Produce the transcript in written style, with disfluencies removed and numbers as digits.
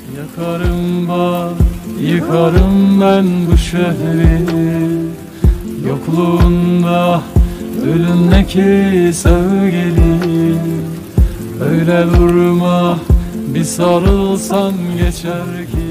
Yakarım bak, yıkarım ben bu şehri. Yokluğunda ölümdeki sevgilim. Öyle durma, bir sarılsan geçer ki.